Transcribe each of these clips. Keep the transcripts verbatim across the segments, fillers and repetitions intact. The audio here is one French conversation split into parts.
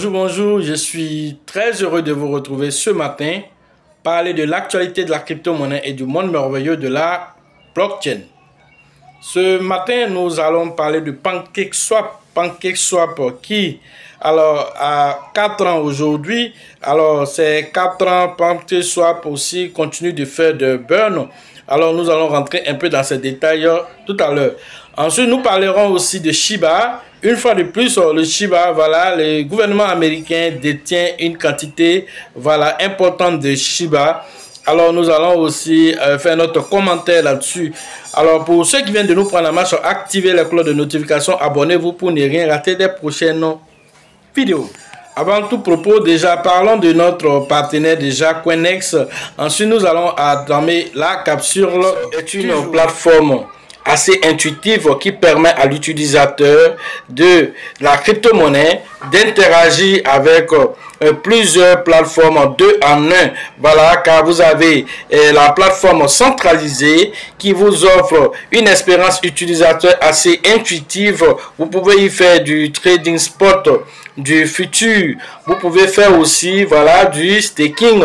Bonjour, bonjour, je suis très heureux de vous retrouver ce matin, parler de l'actualité de la crypto-monnaie et du monde merveilleux de la blockchain. Ce matin, nous allons parler de PancakeSwap. PancakeSwap qui, alors, a quatre ans aujourd'hui. Alors, ces quatre ans, PancakeSwap aussi continue de faire de burn. Alors, nous allons rentrer un peu dans ces détails tout à l'heure. Ensuite, nous parlerons aussi de Shiba. Une fois de plus, le Shiba, voilà, le gouvernement américain détient une quantité, voilà, importante de Shiba. Alors, nous allons aussi euh, faire notre commentaire là-dessus. Alors, pour ceux qui viennent de nous prendre la marche, activez la cloche de notification, abonnez-vous pour ne rien rater des prochaines vidéos. Avant tout propos, déjà, parlons de notre partenaire déjà, Coinex. Ensuite, nous allons entamer la capsule. C'est une plateforme assez intuitive qui permet à l'utilisateur de la crypto-monnaie d'interagir avec euh, plusieurs plateformes deux en un. Voilà, car vous avez euh, la plateforme centralisée qui vous offre une expérience utilisateur assez intuitive. Vous pouvez y faire du trading spot, du futur. Vous pouvez faire aussi, voilà, du staking.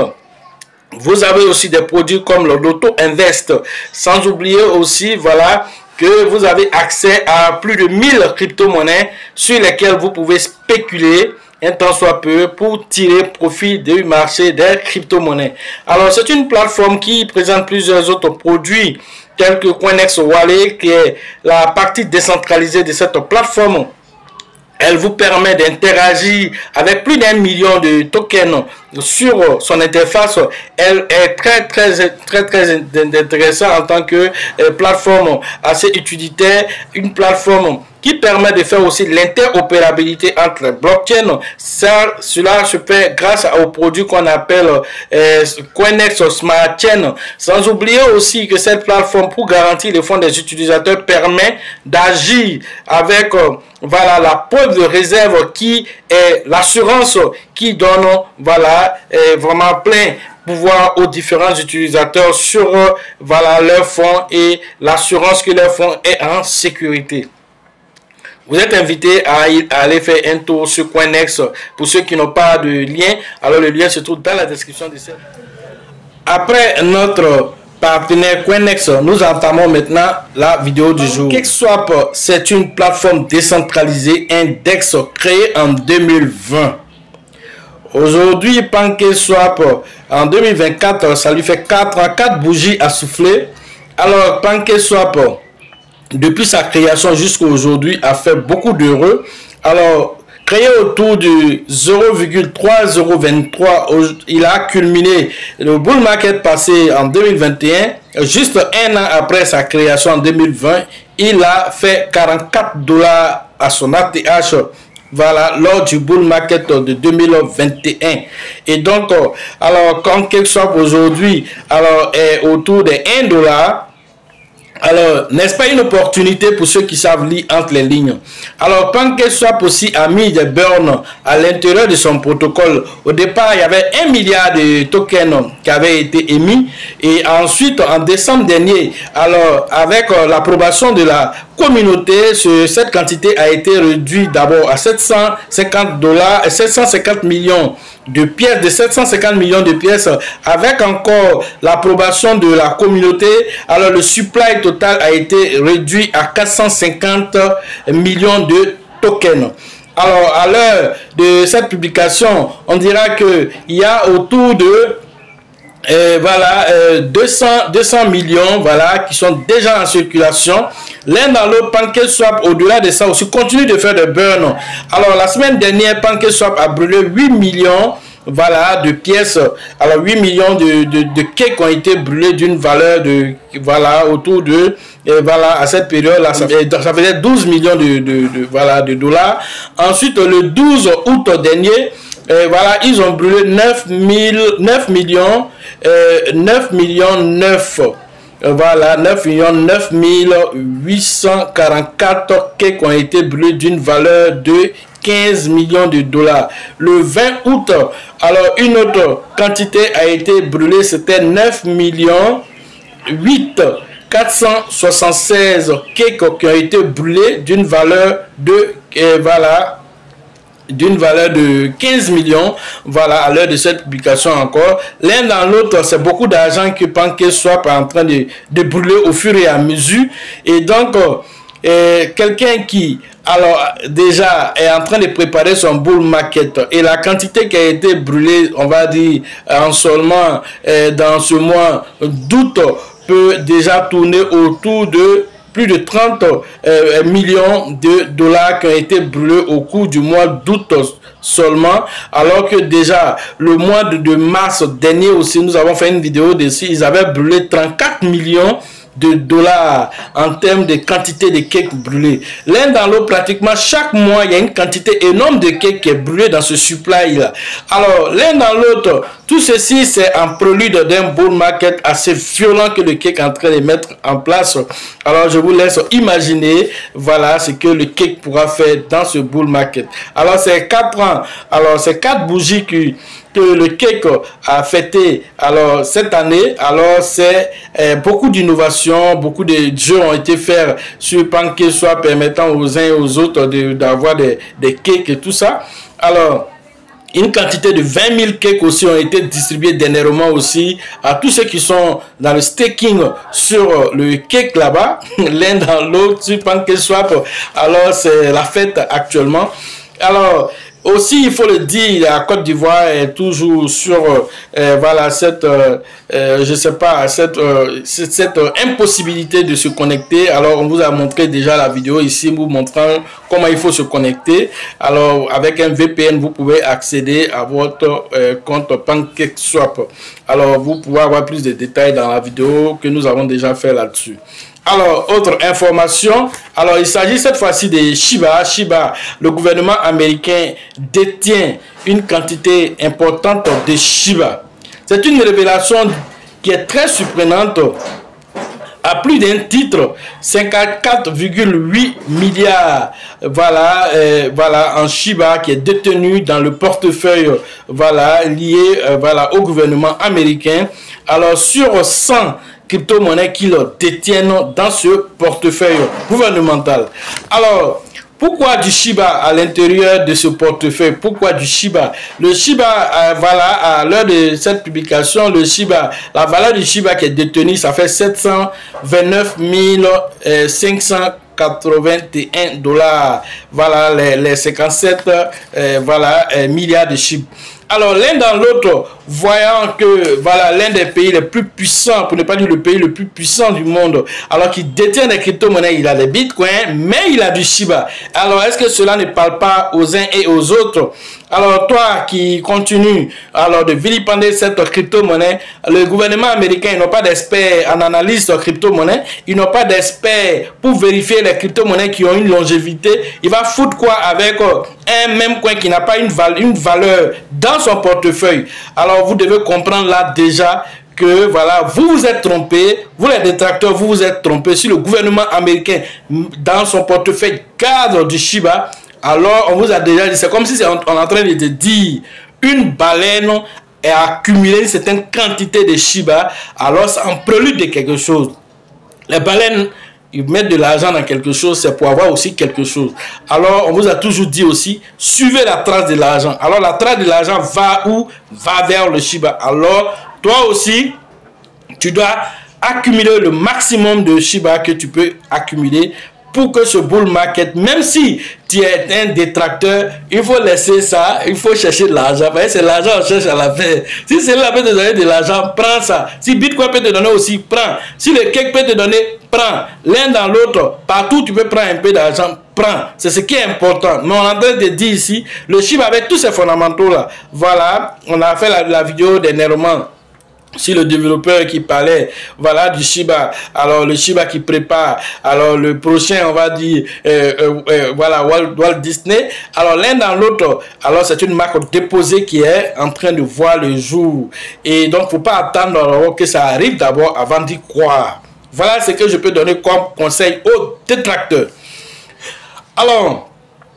Vous avez aussi des produits comme le Loto Invest. Sans oublier aussi, voilà, que vous avez accès à plus de mille crypto-monnaies sur lesquelles vous pouvez spéculer un temps soit peu pour tirer profit du marché des crypto-monnaies. Alors, c'est une plateforme qui présente plusieurs autres produits tels que Coinex Wallet, qui est la partie décentralisée de cette plateforme. Elle vous permet d'interagir avec plus d'un million de tokens sur son interface. Elle est très très très très intéressante en tant que euh, plateforme assez utilitaire, une plateforme qui permet de faire aussi l'interopérabilité entre les blockchains. Ça, cela se fait grâce au produit qu'on appelle euh, Coinex Smart Chain. Sans oublier aussi que cette plateforme, pour garantir les fonds des utilisateurs, permet d'agir avec euh, voilà, la preuve de réserve qui est l'assurance qui donne voilà, euh, vraiment plein pouvoir aux différents utilisateurs sur euh, voilà, leurs fonds et l'assurance que leurs fonds est en sécurité. Vous êtes invité à, à aller faire un tour sur Coinex. Pour ceux qui n'ont pas de lien, alors le lien se trouve dans la description de cette. Après notre partenaire Coinex, nous entamons maintenant la vidéo du jour. PancakeSwap, c'est une plateforme décentralisée index créée en deux mille vingt. Aujourd'hui, PancakeSwap, en deux mille vingt-quatre, ça lui fait quatre ans, quatre bougies à souffler. Alors, PancakeSwap, depuis sa création jusqu'à aujourd'hui, a fait beaucoup d'heureux. Alors, créé autour du zéro virgule trois zéro vingt-trois, il a culminé le bull market passé en deux mille vingt et un. Juste un an après sa création en deux mille vingt, il a fait quarante-quatre dollars à son A T H. Voilà, lors du bull market de deux mille vingt et un. Et donc, alors, PancakeSwap aujourd'hui, alors, est autour de un dollar. Alors, n'est-ce pas une opportunité pour ceux qui savent lire entre les lignes? Alors, PancakeSwap aussi a mis des burns à l'intérieur de son protocole. Au départ, il y avait un milliard de tokens qui avaient été émis. Et ensuite, en décembre dernier, alors, avec euh, l'approbation de la communauté, ce, cette quantité a été réduite d'abord à sept cent cinquante dollars, sept cent cinquante millions de pièces, de sept cent cinquante millions de pièces, avec encore l'approbation de la communauté. Alors, le supply total a été réduit à quatre cent cinquante millions de tokens. Alors, à l'heure de cette publication, on dira que il y a autour de Et voilà, euh, deux cents millions, voilà, qui sont déjà en circulation. L'un dans l'autre, PancakeSwap, au-delà de ça aussi, continue de faire des burns. Alors, la semaine dernière, PancakeSwap a brûlé huit millions, voilà, de pièces. Alors, huit millions de, de, de cakes ont été brûlés d'une valeur de, voilà, autour de, et voilà, à cette période-là, ça, ça faisait douze millions de, de, de, voilà, de dollars. Ensuite, le douze août dernier, et voilà, ils ont brûlé neuf millions, euh, neuf millions neuf. Voilà, neuf millions neuf mille huit cent quarante-quatre cakes ont été brûlés d'une valeur de quinze millions de dollars. Le vingt août, alors une autre quantité a été brûlée, c'était neuf millions huit quatre cent soixante-seize cakes qui ont été brûlés d'une valeur de, euh, voilà, d'une valeur de quinze millions, voilà, à l'heure de cette publication encore. L'un dans l'autre, c'est beaucoup d'argent que PancakeSwap est en train de, de brûler au fur et à mesure. Et donc, euh, quelqu'un qui, alors, déjà, est en train de préparer son bull market, et la quantité qui a été brûlée, on va dire, en seulement euh, dans ce mois d'août, peut déjà tourner autour de plus de trente euh, millions de dollars qui ont été brûlés au cours du mois d'août seulement, alors que déjà le mois de, de mars dernier aussi, nous avons fait une vidéo dessus, ils avaient brûlé trente-quatre millions de dollars en termes de quantité de cake brûlés. L'un dans l'autre, pratiquement chaque mois, il y a une quantité énorme de cake qui est brûlée dans ce supply-là. Alors, l'un dans l'autre, tout ceci, c'est un prélude d'un bull market assez violent que le cake est en train de mettre en place. Alors, je vous laisse imaginer, voilà, ce que le cake pourra faire dans ce bull market. Alors, c'est quatre ans. Alors, c'est quatre bougies qui... que le cake a fêté alors cette année. Alors c'est euh, beaucoup d'innovations, beaucoup de jeux ont été faits sur PancakeSwap permettant aux uns et aux autres d'avoir de, des, des cakes et tout ça. Alors une quantité de vingt mille cakes aussi ont été distribués dernièrement aussi à tous ceux qui sont dans le staking sur le cake là-bas, l'un dans l'autre sur PancakeSwap. Alors c'est la fête actuellement. Alors aussi, il faut le dire, la Côte d'Ivoire est toujours sur euh, voilà, cette, euh, euh, je sais pas, cette, euh, cette, cette euh, impossibilité de se connecter. Alors, on vous a montré déjà la vidéo ici, vous montrant comment il faut se connecter. Alors, avec un V P N, vous pouvez accéder à votre euh, compte PancakeSwap. Alors, vous pouvez avoir plus de détails dans la vidéo que nous avons déjà fait là-dessus. Alors, autre information, alors il s'agit cette fois-ci de Shiba. Shiba, le gouvernement américain détient une quantité importante de Shiba. C'est une révélation qui est très surprenante. À plus d'un titre, cinquante-quatre virgule huit milliards, voilà, euh, voilà, en Shiba qui est détenu dans le portefeuille, voilà, lié, euh, voilà, au gouvernement américain. Alors, sur cent crypto-monnaies qu'ils détiennent dans ce portefeuille gouvernemental. Alors, pourquoi du Shiba à l'intérieur de ce portefeuille? Pourquoi du Shiba? Le Shiba, euh, voilà, à l'heure de cette publication, le Shiba, la valeur du Shiba qui est détenue, ça fait sept cent vingt-neuf mille cinq cent quatre-vingt-un dollars. Voilà, les, les cinquante-sept euh, voilà, euh, milliards de Shiba. Alors, l'un dans l'autre, voyant que voilà l'un des pays les plus puissants, pour ne pas dire le pays le plus puissant du monde, alors qu'il détient des crypto-monnaies, il a des bitcoins, mais il a du Shiba. Alors, est-ce que cela ne parle pas aux uns et aux autres? Alors, toi qui continues alors de vilipender cette crypto-monnaie, le gouvernement américain, ils n'ont pas d'experts en analyse de crypto-monnaie, ils n'ont pas d'experts pour vérifier les crypto-monnaies qui ont une longévité. Il va foutre quoi avec un même coin qui n'a pas une, val une valeur dans son portefeuille? Alors, vous devez comprendre là déjà que voilà, vous vous êtes trompé, vous les détracteurs, vous vous êtes trompé. Si le gouvernement américain, dans son portefeuille, cadre du Shiba, alors on vous a déjà dit, c'est comme si on, on est en train de dire une baleine est accumulée une certaine quantité de Shiba, alors c'est en prélude de quelque chose. Les baleines, ils mettent de l'argent dans quelque chose, c'est pour avoir aussi quelque chose. Alors, on vous a toujours dit aussi, suivez la trace de l'argent. Alors, la trace de l'argent va où? Va vers le Shiba. Alors, toi aussi, tu dois accumuler le maximum de Shiba que tu peux accumuler pour que ce bull market, même si tu es un détracteur, il faut laisser ça, il faut chercher de l'argent. C'est l'argent qu'on cherche à la fin. Si cela peut te donner de l'argent, prends ça. Si Bitcoin peut te donner aussi, prends. Si le cake peut te donner, prends. L'un dans l'autre, partout tu peux prendre un peu d'argent, prends. C'est ce qui est important. Mais on est en train de dire ici, le Shiba avec tous ces fondamentaux là, voilà, on a fait la, la vidéo dernièrement. Si le développeur qui parlait, voilà, du Shiba, alors le Shiba qui prépare, alors le prochain, on va dire, euh, euh, euh, voilà, Walt, Walt Disney, alors l'un dans l'autre, alors c'est une marque déposée qui est en train de voir le jour. Et donc, faut pas attendre alors, que ça arrive d'abord avant d'y croire. Voilà ce que je peux donner comme conseil aux détracteurs. Alors,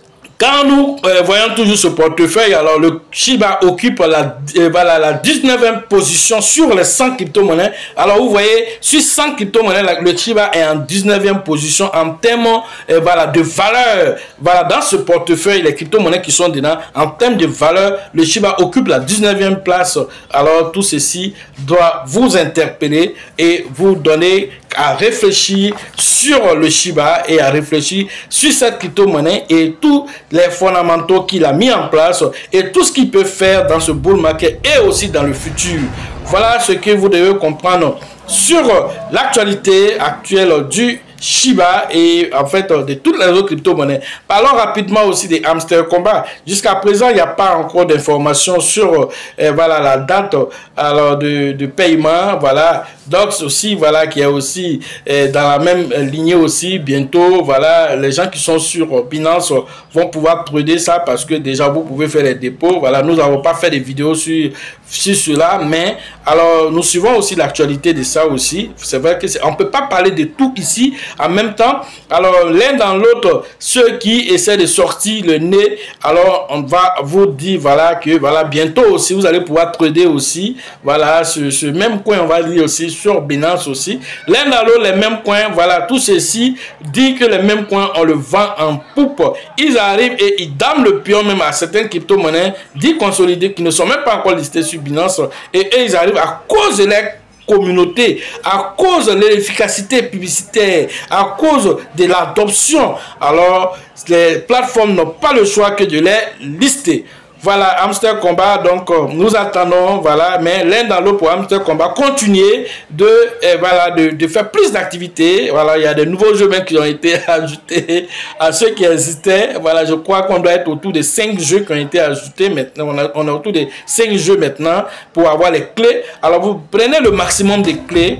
Quand nous euh, voyons toujours ce portefeuille, alors le Shiba occupe la, euh, voilà, la dix-neuvième position sur les cent crypto-monnaies. Alors vous voyez, sur cent crypto-monnaies, le Shiba est en dix-neuvième position en termes euh, voilà, de valeur. Voilà, dans ce portefeuille, les crypto-monnaies qui sont dedans, en termes de valeur, le Shiba occupe la dix-neuvième place. Alors tout ceci doit vous interpeller et vous donner à réfléchir sur le Shiba et à réfléchir sur cette crypto-monnaie et tous les fondamentaux qu'il a mis en place et tout ce qu'il peut faire dans ce bull market et aussi dans le futur. Voilà ce que vous devez comprendre sur l'actualité actuelle du Shiba et en fait de toutes les autres crypto-monnaies. Parlons rapidement aussi des hamster combat. Jusqu'à présent, il n'y a pas encore d'informations sur euh, voilà, la date alors, de, de paiement. Voilà. Dox aussi, voilà, qui est aussi euh, dans la même lignée aussi. Bientôt, voilà, les gens qui sont sur Binance vont pouvoir trader ça parce que déjà vous pouvez faire les dépôts. Voilà, nous n'avons pas fait des vidéos sur, sur cela, mais alors nous suivons aussi l'actualité de ça aussi. C'est vrai que on ne peut pas parler de tout ici en même temps. Alors l'un dans l'autre, ceux qui essaient de sortir le nez, alors on va vous dire voilà que voilà bientôt aussi vous allez pouvoir trader aussi. Voilà ce, ce même coin, on va dire aussi sur Binance aussi. L'un dans l'autre les mêmes coins. Voilà tout ceci dit que les mêmes coins on le vend en poupe. Ils arrivent et ils dament le pion même à certaines crypto-monnaies dits consolidées qui ne sont même pas encore listées sur Binance et, et ils arrivent à cause de leur communauté, à cause de l'efficacité publicitaire, à cause de l'adoption. Alors les plateformes n'ont pas le choix que de les lister. Voilà, Hamster Combat, donc euh, nous attendons, voilà, mais l'un dans l'autre pour Hamster Combat, continuer de, euh, voilà, de, de faire plus d'activités. Voilà, il y a de nouveaux jeux même qui ont été ajoutés à ceux qui existaient. Voilà, je crois qu'on doit être autour de cinq jeux qui ont été ajoutés maintenant. On, a, on est autour de cinq jeux maintenant pour avoir les clés. Alors, vous prenez le maximum des clés.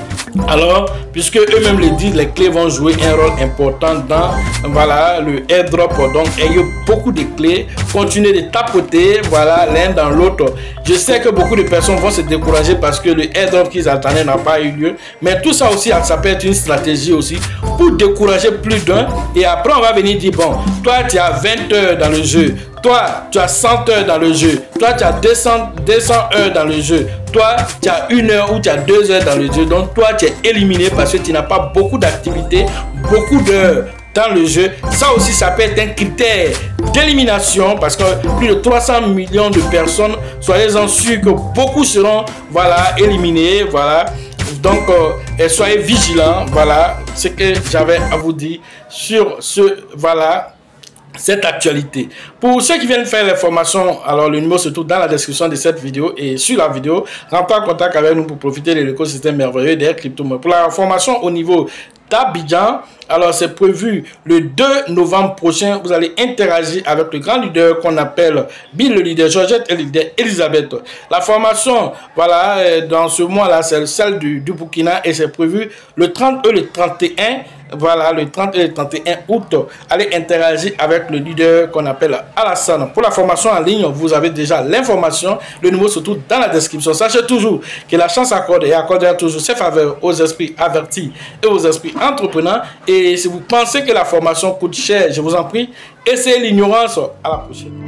Alors, puisque eux-mêmes le disent, les clés vont jouer un rôle important dans voilà, le airdrop. Donc, ayez beaucoup de clés. Continuez de tapoter, voilà, l'un dans l'autre. Je sais que beaucoup de personnes vont se décourager parce que le airdrop qu'ils attendaient n'a pas eu lieu. Mais tout ça aussi, ça peut être une stratégie aussi pour décourager plus d'un. Et après, on va venir dire, bon, toi, tu as vingt heures dans le jeu. Toi, tu as cent heures dans le jeu. Toi, tu as deux cents, deux cents heures dans le jeu. Toi, tu as une heure ou tu as deux heures dans le jeu. Donc, toi, tu es éliminé parce que tu n'as pas beaucoup d'activités, beaucoup d'heures dans le jeu. Ça aussi, ça peut être un critère d'élimination parce que plus de trois cents millions de personnes, soyez-en sûrs que beaucoup seront voilà, éliminés. Voilà. Donc, euh, soyez vigilants. Voilà ce que j'avais à vous dire sur ce, voilà, cette actualité. Pour ceux qui viennent faire les formations, alors le numéro se trouve dans la description de cette vidéo et sur la vidéo. Rentrez en contact avec nous pour profiter de l'écosystème merveilleux des crypto-monnaies. Pour la formation au niveau d'Abidjan, alors c'est prévu le deux novembre prochain. Vous allez interagir avec le grand leader qu'on appelle Bill le leader, Georgette et le leader Elisabeth. La formation, voilà, dans ce mois-là, c'est celle du, du Burkina et c'est prévu le trente et le trente et un. Voilà, le trente et le trente et un août, allez interagir avec le leader qu'on appelle Alassane. Pour la formation en ligne, vous avez déjà l'information. Le numéro se trouve dans la description. Sachez toujours que la chance accorde et accordera toujours ses faveurs aux esprits avertis et aux esprits entrepreneurs. Et si vous pensez que la formation coûte cher, je vous en prie, essayez l'ignorance. À la prochaine.